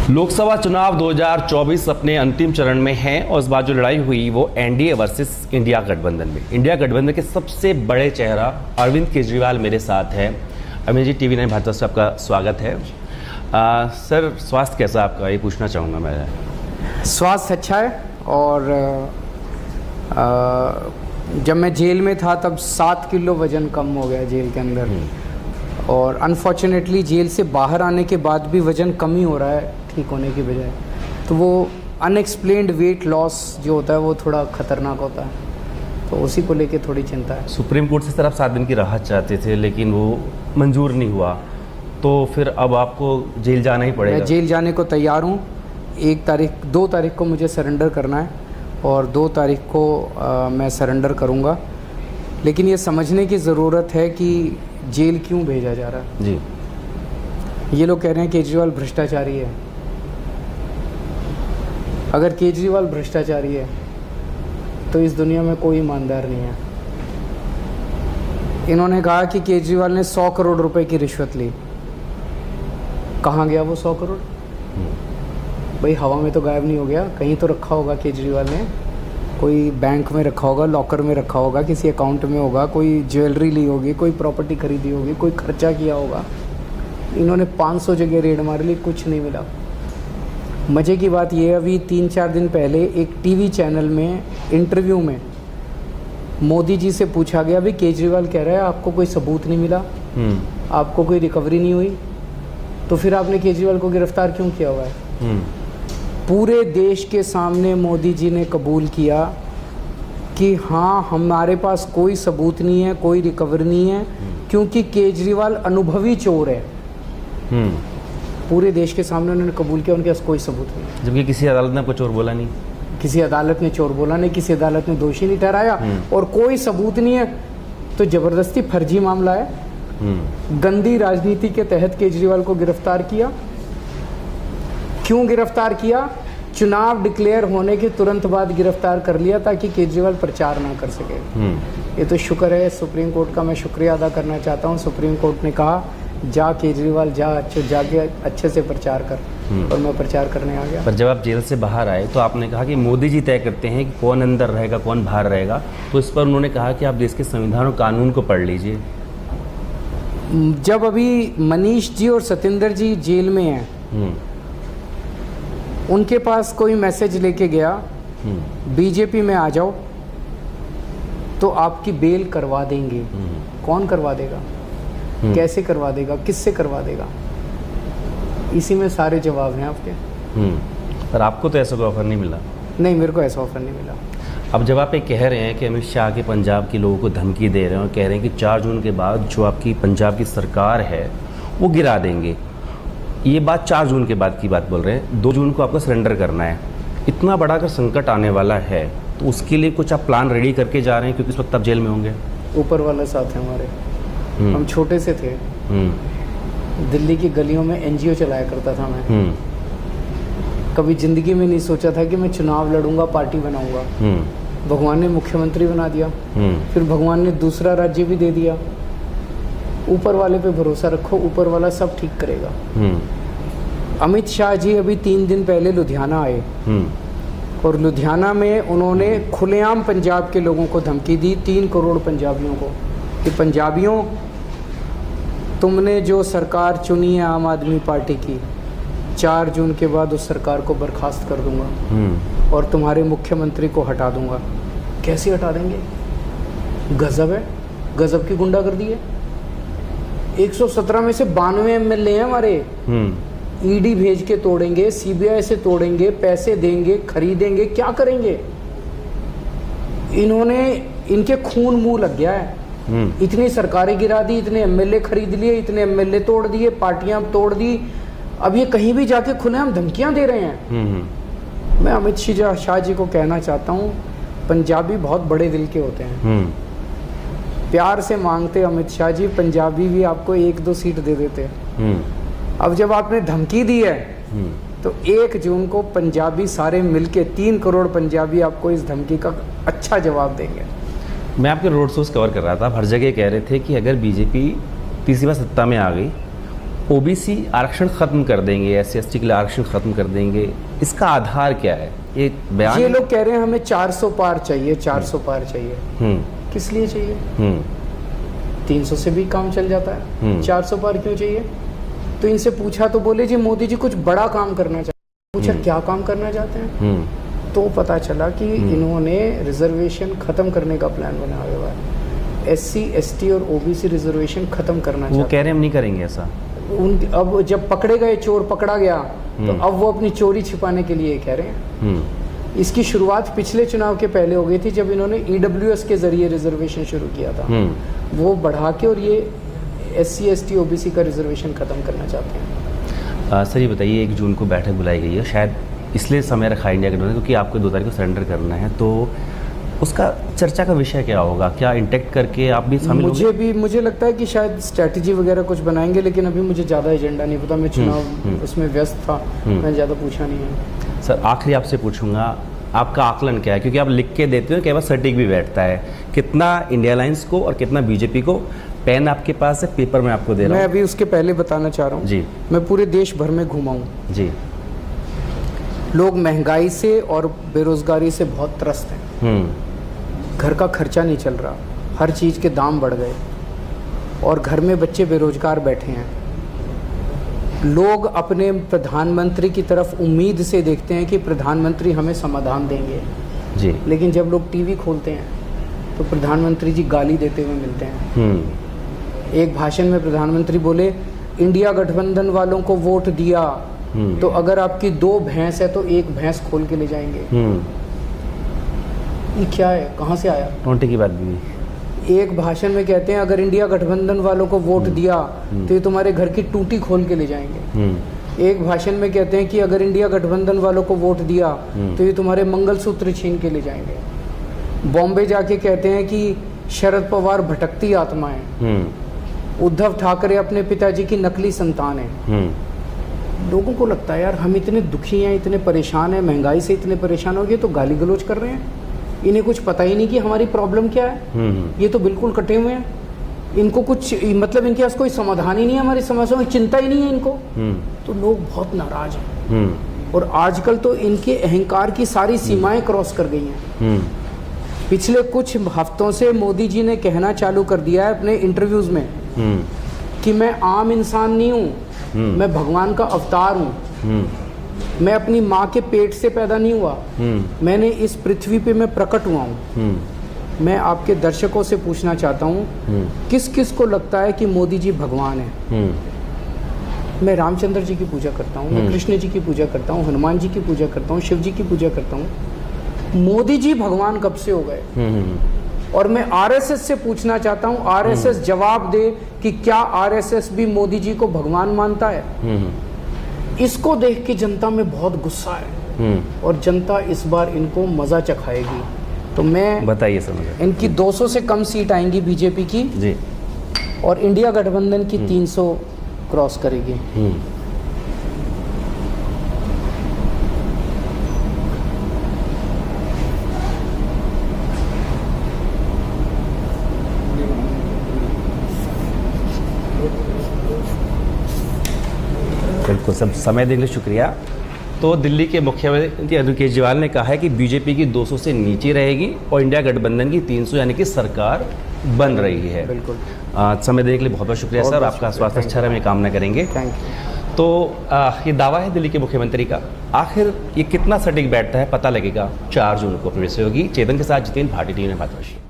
लोकसभा चुनाव 2024 अपने अंतिम चरण में है और इस बार जो लड़ाई हुई वो एनडीए वर्सेस इंडिया गठबंधन में। इंडिया गठबंधन के सबसे बड़े चेहरा अरविंद केजरीवाल मेरे साथ है। अरविंद जी, TV9 भारत से आपका स्वागत है। सर, स्वास्थ्य कैसा आपका, ये पूछना चाहूँगा मैं। स्वास्थ्य अच्छा है और जब मैं जेल में था तब 7 किलो वज़न कम हो गया जेल के अंदर, और अनफॉर्चुनेटली जेल से बाहर आने के बाद भी वज़न कम ही हो रहा है ठीक होने की बजाय। तो वो अनएक्सप्लेन्ड वेट लॉस जो होता है वो थोड़ा ख़तरनाक होता है, तो उसी को लेके थोड़ी चिंता है। सुप्रीम कोर्ट से सर आप 7 दिन की राहत चाहते थे लेकिन वो मंजूर नहीं हुआ, तो फिर अब आपको जेल जाना ही पड़ेगा। मैं जेल जाने को तैयार हूँ। 2 तारीख को मुझे सरेंडर करना है और 2 तारीख को मैं सरेंडर करूँगा। लेकिन ये समझने की ज़रूरत है कि जेल क्यों भेजा जा रहा है। जी, ये लोग कह रहे हैं केजरीवाल भ्रष्टाचारी है। अगर केजरीवाल भ्रष्टाचारी है तो इस दुनिया में कोई ईमानदार नहीं है। इन्होंने कहा कि केजरीवाल ने 100 करोड़ रुपए की रिश्वत ली। कहाँ गया वो 100 करोड़? भाई हवा में तो गायब नहीं हो गया, कहीं तो रखा होगा केजरीवाल ने। कोई बैंक में रखा होगा, लॉकर में रखा होगा, किसी अकाउंट में होगा, कोई ज्वेलरी ली होगी, कोई प्रॉपर्टी खरीदी होगी, कोई खर्चा किया होगा। इन्होंने 500 जगह रेड मार ली, कुछ नहीं मिला। मज़े की बात ये, अभी 3-4 दिन पहले एक टीवी चैनल में इंटरव्यू में मोदी जी से पूछा गया, भाई केजरीवाल कह रहा है आपको कोई सबूत नहीं मिला, आपको कोई रिकवरी नहीं हुई, तो फिर आपने केजरीवाल को गिरफ्तार क्यों किया हुआ है? पूरे देश के सामने मोदी जी ने कबूल किया कि हाँ, हमारे पास कोई सबूत नहीं है, कोई रिकवर नहीं है, क्योंकि केजरीवाल अनुभवी चोर है। पूरे देश के सामने उन्होंने कबूल किया, उनके पास कोई सबूत नहीं है। जबकि किसी अदालत ने आपको चोर बोला नहीं। किसी अदालत ने चोर बोला नहीं, किसी अदालत ने दोषी नहीं ठहराया, और कोई सबूत नहीं है, तो ज़बरदस्ती फर्जी मामला है। गंदी राजनीति के तहत केजरीवाल को गिरफ्तार किया। क्यों गिरफ्तार किया? चुनाव डिक्लेयर होने के तुरंत बाद गिरफ्तार कर लिया ताकि केजरीवाल प्रचार ना कर सके। ये तो शुक्र है सुप्रीम कोर्ट का, मैं शुक्रिया अदा करना चाहता हूँ। सुप्रीम कोर्ट ने कहा जा केजरीवाल जा, जाके अच्छे से प्रचार कर, और मैं प्रचार करने आ गया। पर जब आप जेल से बाहर आए तो आपने कहा कि मोदी जी तय करते हैं कि कौन अंदर रहेगा कौन बाहर रहेगा, तो इस पर उन्होंने कहा कि आप देश के संविधान और कानून को पढ़ लीजिए। जब अभी मनीष जी और सतेंद्र जी जेल में हैं, उनके पास कोई मैसेज लेके गया बीजेपी में आ जाओ तो आपकी बेल करवा देंगे। कौन करवा देगा? कैसे करवा देगा? किससे करवा देगा? इसी में सारे जवाब हैं आपके। पर आपको तो ऐसा कोई ऑफर नहीं मिला? नहीं, मेरे को ऐसा ऑफर नहीं मिला। अब जब आप ये कह रहे हैं कि अमित शाह के पंजाब के लोगों को धमकी दे रहे हैं और कह रहे हैं कि 4 जून के बाद जो आपकी पंजाब की सरकार है वो गिरा देंगे, ये बात 4 जून के बाद की बात बोल रहे हैं, 2 जून को आपको सरेंडर करना है। इतना बड़ा अगर संकट आने वाला है तो उसके लिए कुछ आप प्लान रेडी करके जा रहे हैं, क्योंकि इस वक्त आप जेल में होंगे? ऊपर वाला साथ है हमारे। हम छोटे से थे, दिल्ली की गलियों में NGO चलाया करता था मैं। कभी जिंदगी में नहीं सोचा था कि मैं चुनाव लड़ूंगा, पार्टी बनाऊंगा। भगवान ने मुख्यमंत्री बना दिया, फिर भगवान ने दूसरा राज्य भी दे दिया। ऊपर वाले पे भरोसा रखो, ऊपर वाला सब ठीक करेगा। अमित शाह जी अभी 3 दिन पहले लुधियाना आए, और लुधियाना में उन्होंने खुलेआम पंजाब के लोगों को धमकी दी, 3 करोड़ पंजाबियों को, कि पंजाबियों तुमने जो सरकार चुनी है आम आदमी पार्टी की, 4 जून के बाद उस सरकार को बर्खास्त कर दूंगा और तुम्हारे मुख्यमंत्री को हटा दूंगा। कैसे हटा देंगे? गजब है, गजब की गुंडागर्दी है। 117 में से 92 MLA हैं हमारे। ED भेज के तोड़ेंगे, CBI से तोड़ेंगे, पैसे देंगे, खरीदेंगे, क्या करेंगे? इनके खून मुंह लग गया है। इतनी सरकारें गिरा दी, इतने MLA खरीद लिए, इतने MLA तोड़ दिए, पार्टियां तोड़ दी, अब ये कहीं भी जाके खुलेआम धमकियां दे रहे हैं। मैं अमित शाह जी को कहना चाहता हूँ, पंजाबी बहुत बड़े दिल के होते हैं, प्यार से मांगते अमित शाह जी, पंजाबी भी आपको 1-2 सीट दे देते। अब जब आपने धमकी दी है तो 1 जून को पंजाबी सारे मिलके 3 करोड़ पंजाबी आपको इस धमकी का अच्छा जवाब देंगे। मैं आपके रोड शोज कवर कर रहा था, हर जगह कह रहे थे कि अगर बीजेपी तीसरी बार सत्ता में आ गई ओबीसी आरक्षण खत्म कर देंगे, SC/ST के लिए आरक्षण खत्म कर देंगे, इसका आधार क्या है? ये बयान ये लोग कह रहे हैं हमें 400 पार चाहिए, 400 पार चाहिए। किस लिए चाहिए? 300 से भी काम चल जाता है, 400 पार क्यों चाहिए? तो इनसे पूछा तो बोले जी मोदी जी कुछ बड़ा काम करना चाहते हैं। पूछा क्या काम करना चाहते हैं? तो पता चला कि इन्होंने रिजर्वेशन खत्म करने का प्लान बनाया हुआ है। SC/ST और OBC रिजर्वेशन खत्म करना चाहते हैं। वो कह रहे हैं हम नहीं करेंगे ऐसा। अब जब पकड़े गए, चोर पकड़ा गया, तो अब वो अपनी चोरी छिपाने के लिए कह रहे हैं। इसकी शुरुआत पिछले चुनाव के पहले हो गई थी जब इन्होंने EWS के जरिए रिजर्वेशन शुरू किया था। वो बढ़ा के और ये SC/ST OBC का रिजर्वेशन खत्म करना चाहते हैं। सर ये बताइए, 1 जून को बैठक बुलाई गई है, शायद इसलिए समय रखा इंडिया गठबंधन क्योंकि आपको 2 तारीख को सरेंडर करना है, तो उसका चर्चा का विषय क्या होगा? क्या इंटेक्ट करके आप भी शामिल होंगे? मुझे लगता है कि शायद स्ट्रैटेजी वगैरह कुछ बनाएंगे, लेकिन अभी मुझे ज़्यादा एजेंडा नहीं पता। मैं चुनाव उसमें व्यस्त था, मैंने ज़्यादा पूछा नहीं है। सर आखिरी आपसे पूछूंगा, आपका आकलन क्या है? क्योंकि आप लिख के देते हो कि बस सटीक भी बैठता है, कितना इंडिया अलायंस को और कितना बीजेपी को? पेन आपके पास है, पेपर में आपको दे रहा हूँ। मैं अभी उसके पहले बताना चाह रहा हूँ जी, मैं पूरे देश भर में घूमा हूँ जी। लोग महंगाई से और बेरोजगारी से बहुत त्रस्त हैं। घर का खर्चा नहीं चल रहा, हर चीज़ के दाम बढ़ गए और घर में बच्चे बेरोजगार बैठे हैं। लोग अपने प्रधानमंत्री की तरफ उम्मीद से देखते हैं कि प्रधानमंत्री हमें समाधान देंगे जी, लेकिन जब लोग टीवी खोलते हैं तो प्रधानमंत्री जी गाली देते हुए मिलते हैं। एक भाषण में प्रधानमंत्री बोले इंडिया गठबंधन वालों को वोट दिया तो अगर आपकी 2 भैंस है तो 1 भैंस खोल के ले जाएंगे। ये क्या है, कहाँ से आया? टोंटी की बात भी। एक भाषण में कहते हैं अगर इंडिया गठबंधन वालों को वोट दिया तो ये तुम्हारे घर की टूटी खोल के ले जाएंगे। एक भाषण में कहते हैं कि अगर इंडिया गठबंधन वालों को वोट दिया तो ये तुम्हारे मंगलसूत्र छीन के ले जाएंगे। बॉम्बे जाके कहते हैं कि शरद पवार भटकती आत्मा है, उद्धव ठाकरे अपने पिताजी की नकली संतान है। लोगों को लगता है यार हम इतने दुखी हैं, इतने परेशान हैं, महंगाई से इतने परेशान हो गए तो गाली गलौज कर रहे हैं। इन्हें कुछ पता ही नहीं कि हमारी प्रॉब्लम क्या है। ये तो बिल्कुल कटे हुए हैं, इनको कुछ मतलब इनके पास कोई समाधान ही नहीं है, हमारी समस्याओं की चिंता ही नहीं है इनको। तो लोग बहुत नाराज हैं और आजकल तो इनके अहंकार की सारी सीमाएं क्रॉस कर गई हैं। पिछले कुछ हफ्तों से मोदी जी ने कहना चालू कर दिया है अपने इंटरव्यूज में कि मैं आम इंसान नहीं हूँ, मैं भगवान का अवतार हूँ, मैं अपनी माँ के पेट से पैदा नहीं हुआ, मैंने इस पृथ्वी पे मैं प्रकट हुआ हूँ। मैं आपके दर्शकों से पूछना चाहता हूँ किस किस को लगता है कि मोदी जी भगवान है? मैं रामचंद्र जी की पूजा करता हूँ, मैं कृष्ण जी की पूजा करता हूँ, हनुमान जी की पूजा करता हूँ, शिव जी की पूजा करता हूँ। मोदी जी भगवान कब से हो गए? और मैं RSS से पूछना चाहता हूँ, RSS जवाब दे कि क्या RSS भी मोदी जी को भगवान मानता है? इसको देख के जनता में बहुत गुस्सा है और जनता इस बार इनको मजा चखाएगी। तो मैं बताइए समझ, इनकी 200 से कम सीट आएंगी बीजेपी की जी, और इंडिया गठबंधन की 300 क्रॉस करेगी। बिल्कुल, सब समय देने के लिए शुक्रिया। तो दिल्ली के मुख्यमंत्री अरविंद केजरीवाल ने कहा है कि बीजेपी की 200 से नीचे रहेगी और इंडिया गठबंधन की 300 यानी कि सरकार बन रही है। बिल्कुल, समय देने के लिए बहुत बहुत शुक्रिया सर, आपका स्वास्थ्य अच्छा रहे, हम ये कामना करेंगे। Thank you. तो ये दावा है दिल्ली के मुख्यमंत्री का, आखिर ये कितना सटीक बैठता है पता लगेगा 4 जून को। अपने होगी चेतन के साथ जितेंद्र, भारतीय टीवी में बात।